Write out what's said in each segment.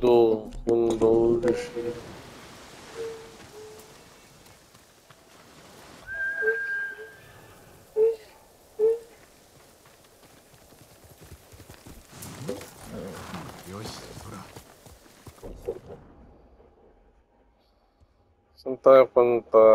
mundo dışı. Saan tayo punta?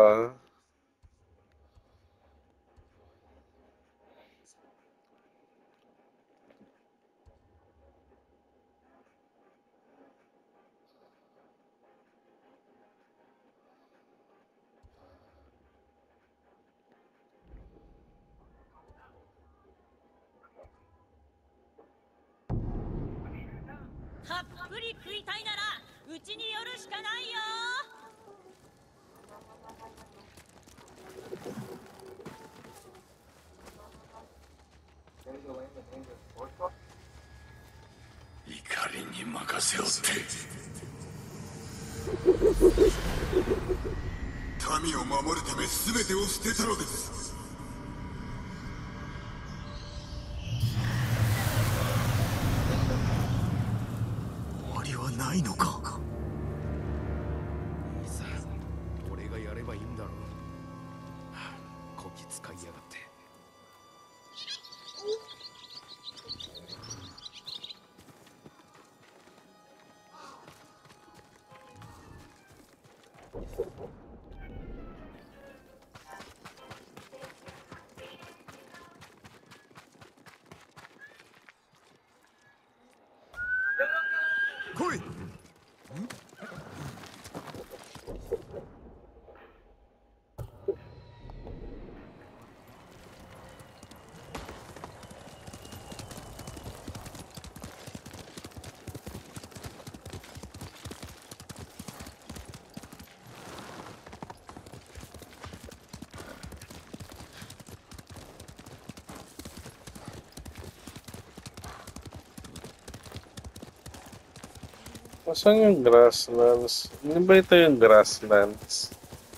Nasaan yung grasslands? Hindi ba ito yung grasslands?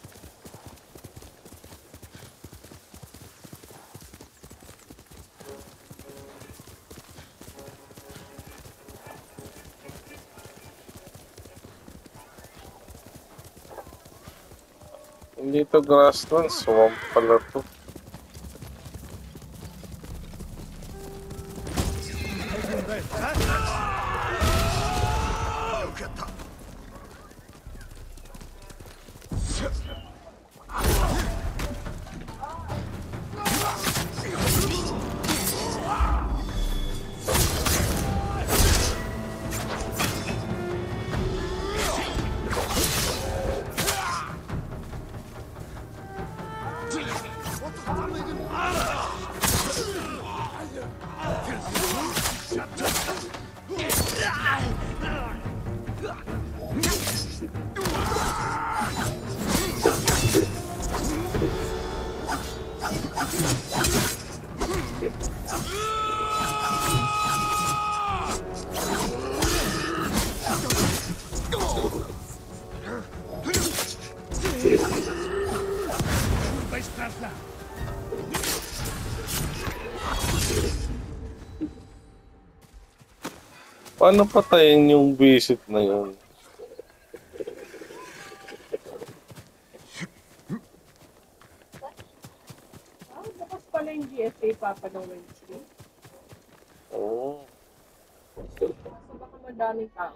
Hindi ito grasslands, swamp pala to. Paano patayin yung visit na yun? Bukas pala yung GSA Papa ng Wednesday. Oo. So baka madaming tao.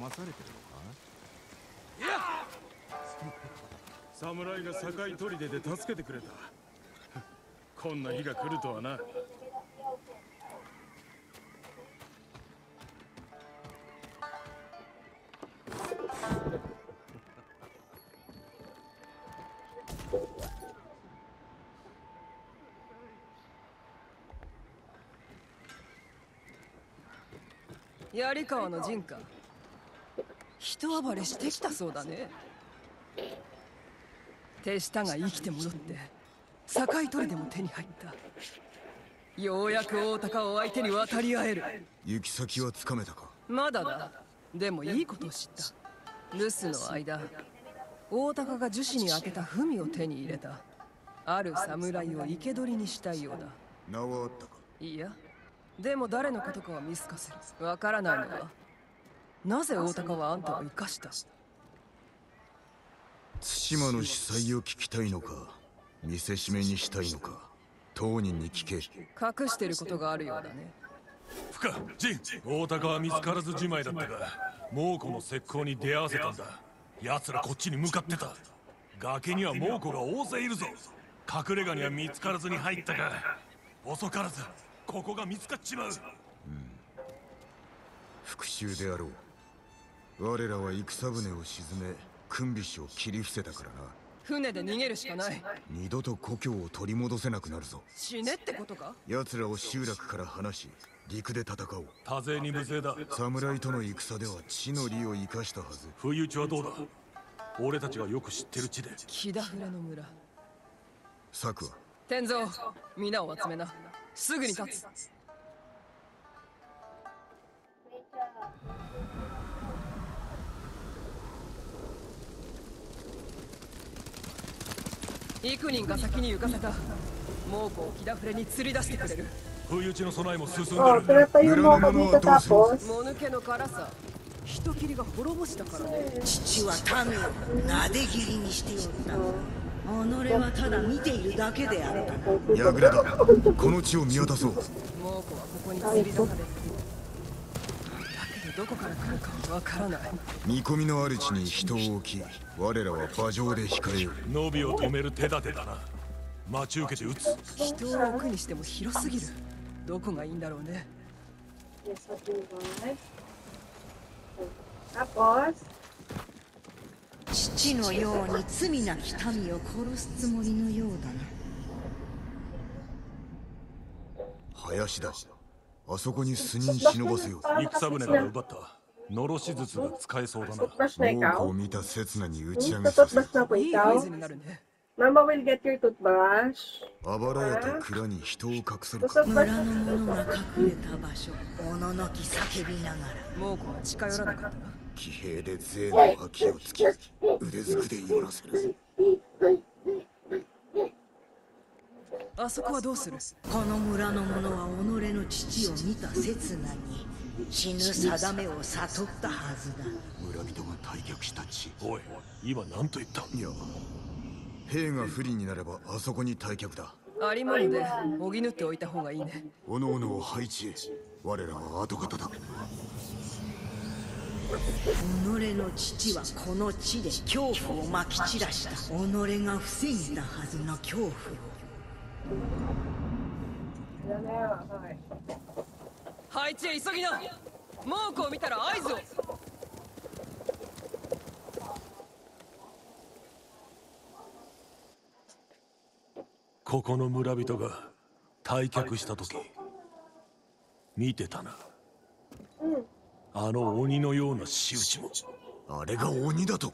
騙されてるのか？ いや侍が堺砦で助けてくれた。こんな日が来るとはな。 槍川の陣か。人暴れしてきたそうだね。手下が生きて戻って堺砦でも手に入った。ようやく大高を相手に渡り合える。 行き先はつかめたか？ まだだ。でもいいことを知った。留守の間、大高が樹脂に当てた文を手に入れた。ある侍を生け捕りにしたいようだ。 名はあったか？ いや、でも誰のことかは見透かせる。わからないのはなぜ大高はあんたを生かした？ 対馬の司祭を聞きたいのか、見せしめにしたいのか、当人に聞け。 隠してることがあるようだね。 深陣、大高は見つからずじまいだったが、猛虎の石膏に出会わせたんだ。奴らこっちに向かってた。崖には猛虎が大勢いるぞ。隠れ家には見つからずに入ったが、遅からずここが見つかっちまう。 復讐であろう。我らは戦船を沈め、訓備士を切り伏せたからな。 船で逃げるしかない。 二度と故郷を取り戻せなくなるぞ。 死ねってことか？ 奴らを集落から離し、陸で戦おう。 多勢に無勢だ。 侍との戦では地の利を生かしたはず。 不意打ちはどうだ？俺たちがよく知ってる地で。 木田フレの村。 策は？ 天蔵、皆を集めな。すぐに立つ。幾人か先に行かせた。猛虎を木田フレに釣り出してくれる。 不意打ちの備えも進んで Oh, る。 pero pa yung mocha dito tapos. もぬけの辛さ。人斬りが滅ぼしたからね。 父は民をなで切りにしておった己はただ見ているだけであった。 やぐれだ。この地を見渡そう。 猛虎はここに釣り出される。だけどどこから来るかわからない。 見込みのある地に人を置き、我らは馬上で控えよう。 伸びを止める手立てだな。待ち受けて撃つ。 人を置くにしても広すぎる。どこがいいんだろうね。 Yes, okay, tapos, 父のように罪なき民を殺すつもりのようだな。 林だ。あそこに数人忍ばせよう。 戦船から奪ったのろし筒が使えそうだな。 toothbrush na 猛虎 ikaw. を見た刹那に打ち上 Yung げさせる。 toothbrush na po いい合 ikaw. 図になるね。 Mama will get your toothbrush. あばらやと蔵に人を隠せる The か。 toothbrush 村の者が隠れた場所、おののき叫びながら。 猛虎は近寄らなかった。 騎兵で杖の脇をつき、腕づくで寄らせる。 あそこはどうする？ この村の者は己の父を見た刹那に死ぬ定めを悟ったはずだ。 村人が退却した地。 おい、今何と言った？ いや、兵が不利になればあそこに退却だ。 ありもので補っておいた方がいいね。 おのおのを配置へ。我らは後方だ。 己の父はこの地で恐怖をまき散らした。己が防いだはずの恐怖を。 Ayan na yan, okay. 配置へ急ぎな。猛虎を見たら合図を。 ここの村人が退却した時見てたな。あの鬼のような仕打ちも。 あれが鬼だと。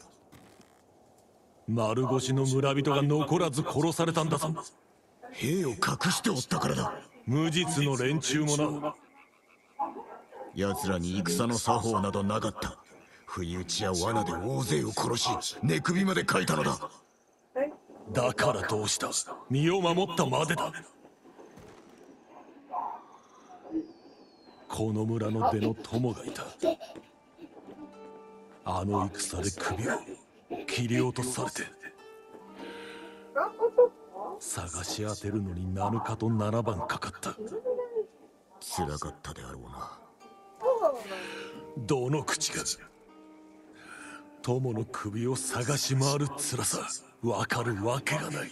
丸腰の村人が残らず殺されたんだぞ。 兵を隠しておったからだ。 無実の連中もな。 奴らに戦の作法などなかった。不意打ちや罠で大勢を殺し、寝首までかいたのだ。 だからどうした？身を守ったまでだ。この村の出の友がいた。あの戦で首を切り落とされて、探し当てるのに7日と7晩かかった。 辛かったであろうな。 どの口が友の首を探し回る辛さわかるわけがない。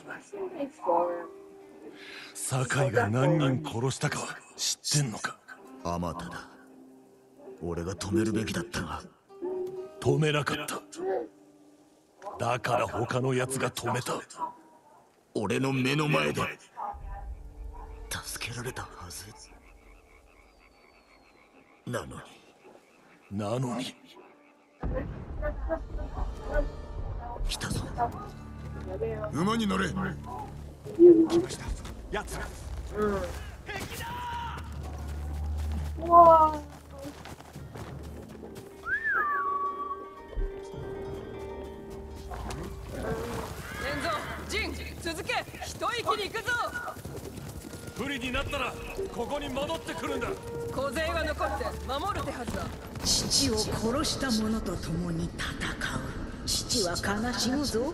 酒井が何人殺したかは知ってんのか？ あまただ。俺が止めるべきだったが。 止めなかった。だから他の奴が止めた。 俺の目の前で助けられたはずなのに来たぞ。馬に乗れ。来ました。奴ら。敵だ。 うわー。 ジン、続け。一息に行くぞ。 不利になったらここに戻ってくるんだ。 小勢が残って守る手はずだ。 父を殺した者と共に戦う。父は悲しむぞ。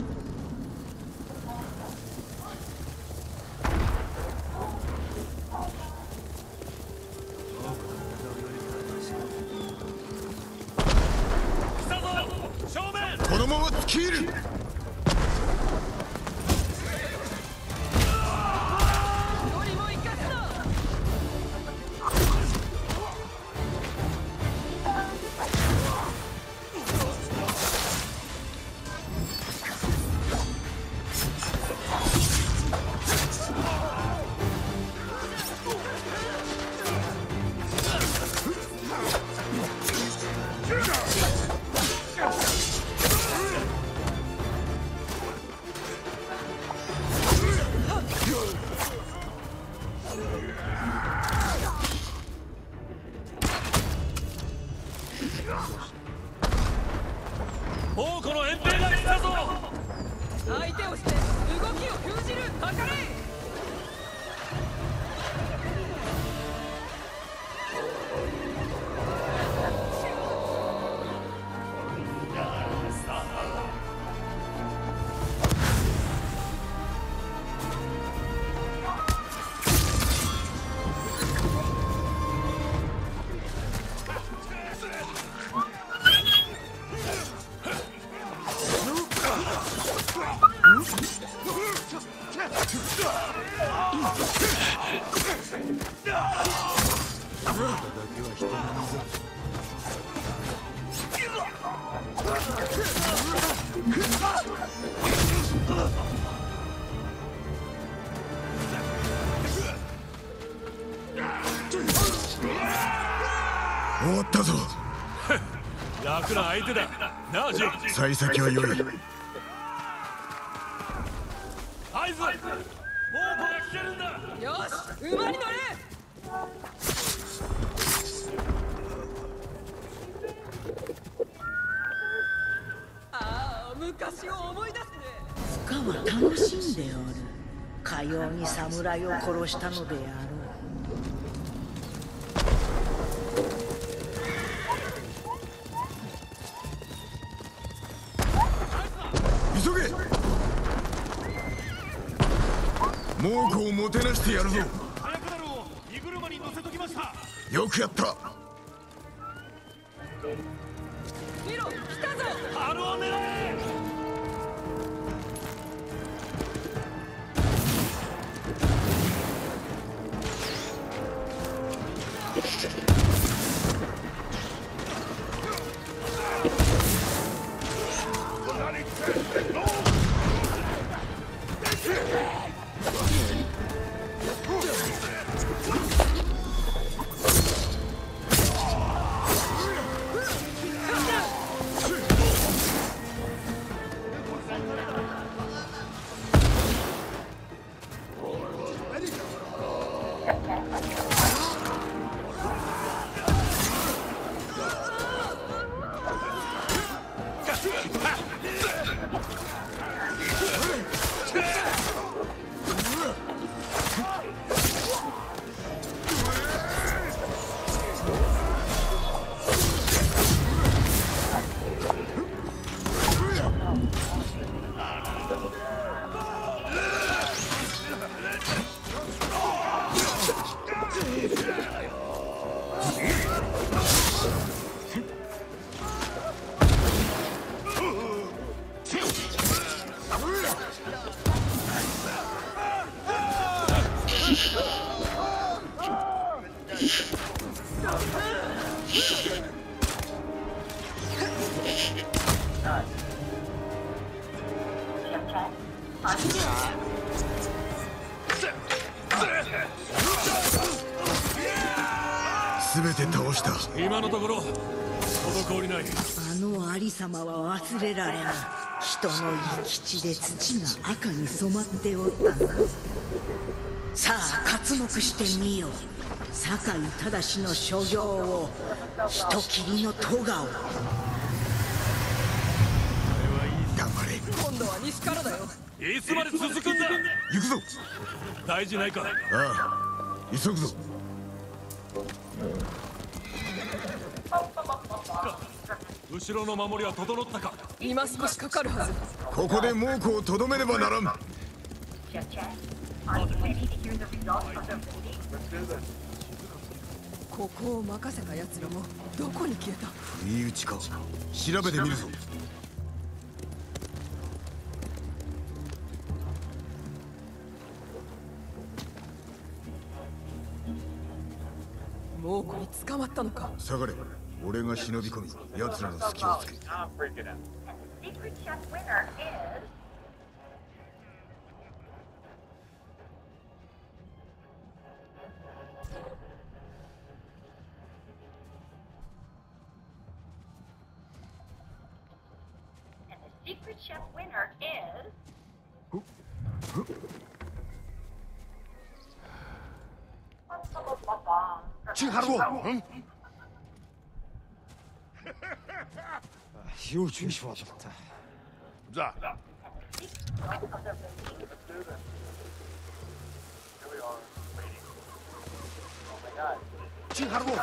来たぞ。正面。 このまま突き入る。 宝庫の援兵が来たぞ。 相手をして動きを封じる。かかれ。終わったぞ。 楽な相手だなあ、ジン。 幸先は良い。 合図。猛虎が来てるんだ。 よし、馬に乗れ。ああ、昔を思い出すね。 深は楽しんでおる。かように侍を殺したのであろう。 急げ。猛虎をもてなしてやるぞ。 早くだろう。荷車に乗せときました。 よくやった。 見ろ、来たぞ。 春を狙え。 全て倒した。 今のところ滞りない。 あのありさまは忘れられぬ。人の生き地で土が赤に染まっておったな。さあ刮目してみよう。酒井忠の所業を、人斬りの咎を。 黙れ。 今度は西からだよ。 いつまで続くんだ。 行くぞ。 大事ないか。 ああ、急ぐぞ。 後ろの守りは整ったか。 今少しかかるはず。 ここで猛虎をとどめねばならん。 ここを任せた奴らもどこに消えた。 不意打ちか。調べてみるぞ。 猛虎に捕まったのか。 下がれ。俺が忍び込み、奴らの隙をつけ。 Secret Chef winner is... Huge 좋아졌다. 자. 지하로.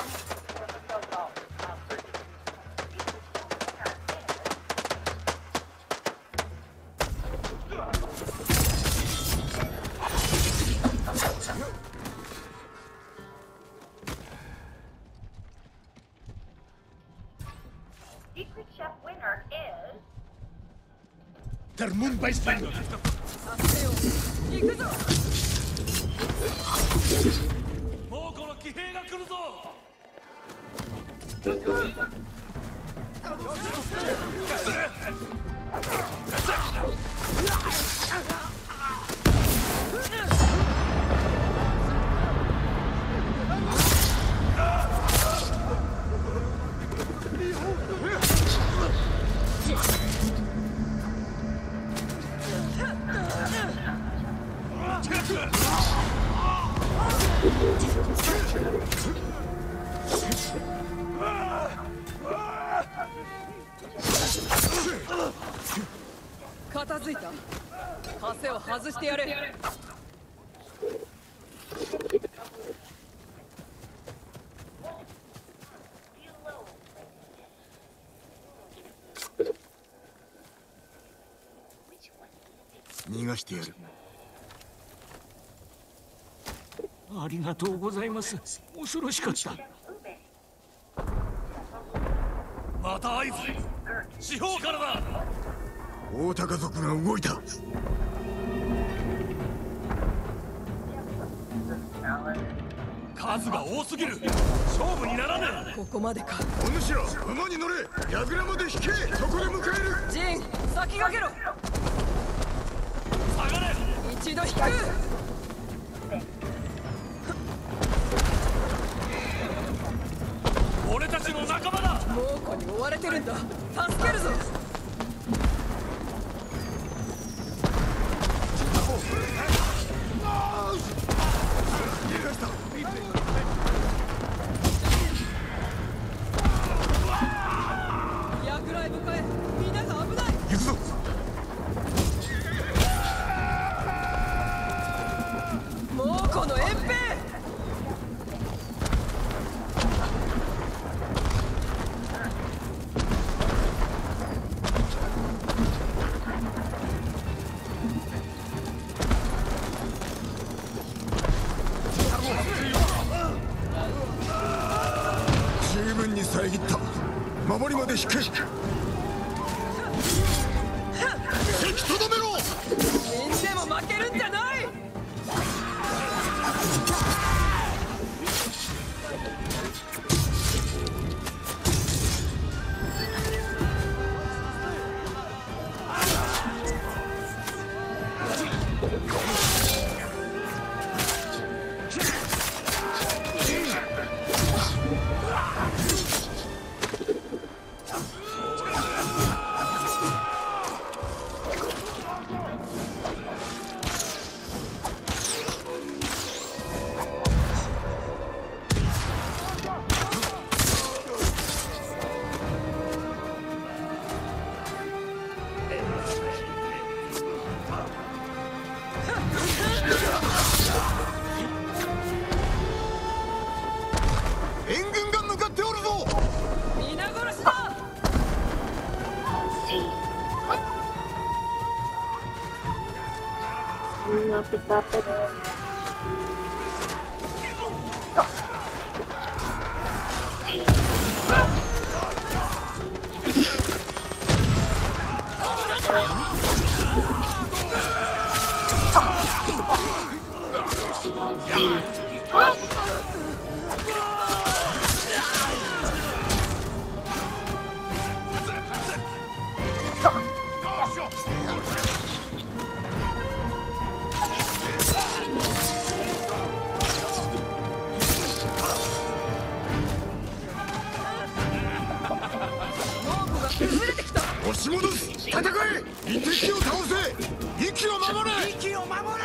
Secret Chef winner is... Der Mundbeißbein. 行くぞ。 もうこの騎兵が来るぞ。 片付いた。枷を外してやれ。 逃がしてやる。 ありがとうございます。恐ろしかった。 また合図。四方からだ。 大高族が動いた。 数が多すぎる。勝負にならねえ。 ここまでか。 お主ら馬に乗れ。櫓まで引け。そこで迎える。 ジン、先駆けろ。 下がれ。 一度引く。 俺たちの仲間だ。 猛虎に追われてるんだ。助けるぞ。櫓へ向かえ。みんなが危ない。 行くぞ。 猛虎の遠兵。 十分に遮った。守りまで引け。敵とどめろ。 死んでも負けるんじゃない。 Lapit-lapit. 押し戻す。戦え。一敵を倒せ。息を守れ。息を守れ。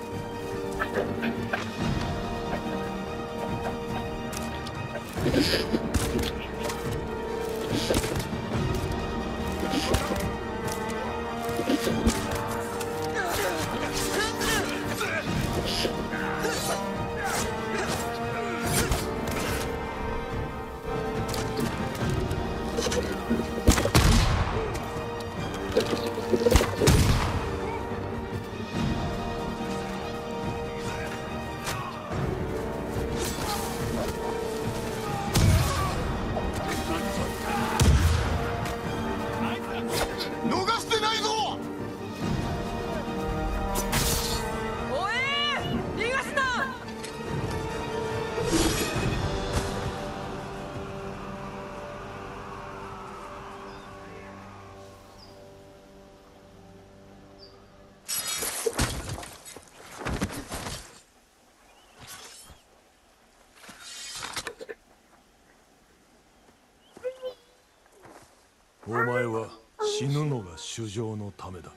逃してないぞ。 おえ逃がすな。 お前は死ぬのが主情のためだ。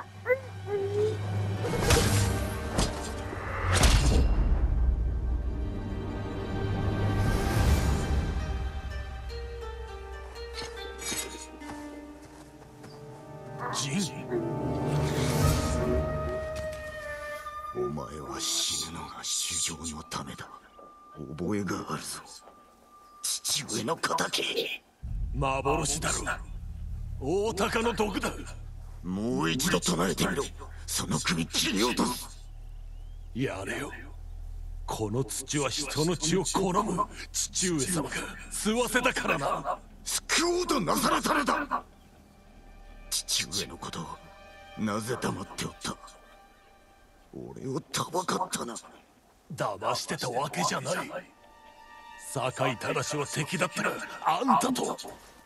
ジン、 お前は死ぬのが主情のためだ。覚えがあるぞ。父上の敵。 幻だろう。大鷹の毒だ。 もう一度唱えてみろ。その首切り落とす。 やれよ。この土は人の血を好む父上様が吸わせたからな。 救おうとなされたのだ。父上のことをなぜ黙っておった。俺をたばかったな。 騙してたわけじゃない。酒井忠は敵だったがあんたと。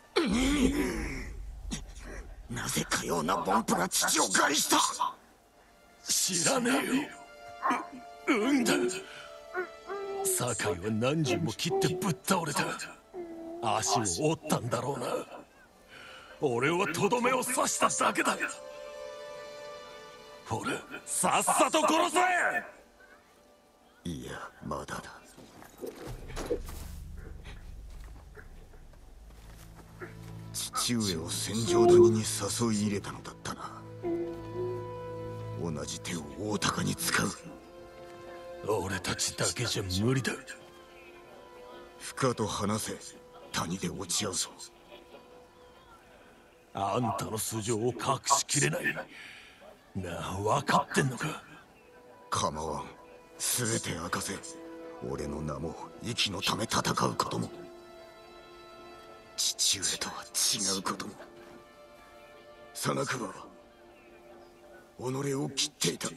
なぜかようなボンプが父を害した。 知らねえよ。うんだ。酒井は何十も切ってぶっ倒れた。足を折ったんだろうな。俺はとどめを刺しただけだ。ほら、さっさと殺せ。 いや、まだだ。父上を戦場谷に誘い入れたのだったな。同じ手を大鷹に使う。 俺たちだけじゃ無理だ。 深と話せ。谷で落ち合うぞ。 あんたの素性を隠しきれない。なあ、分かってんのか。 構わん。全て明かせ。俺の名も息のため戦うことも、父上とは違うことも。佐中は己を切っていた。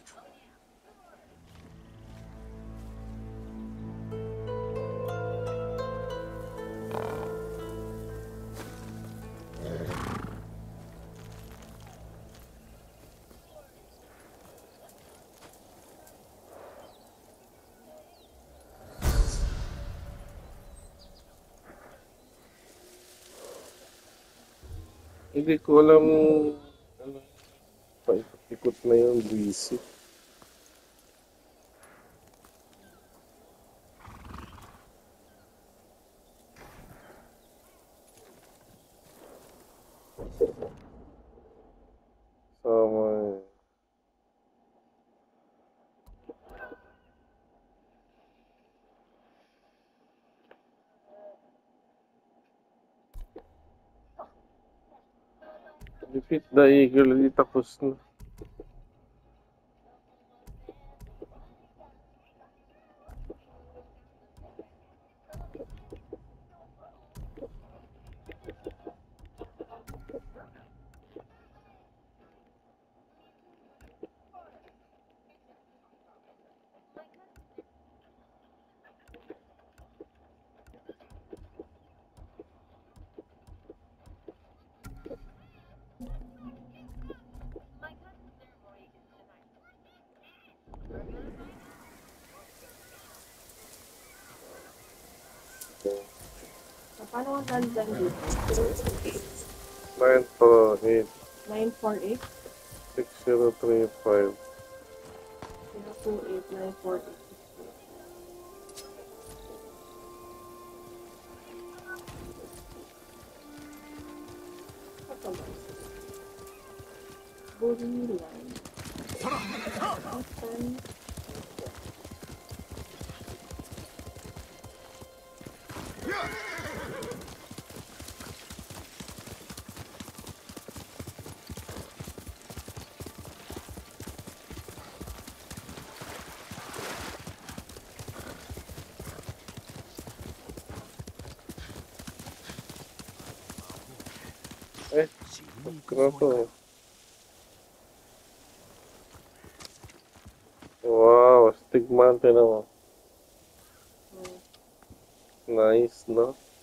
Hindi ko alam ano, paikot na yung busy. Sama Defeat the Eagle, di tapos na. Paano ang landline dito? 948 948? 6035. 028 948. Ito ba? Burilan. Open. Grato. Wow, stigmante naman. Nice, no?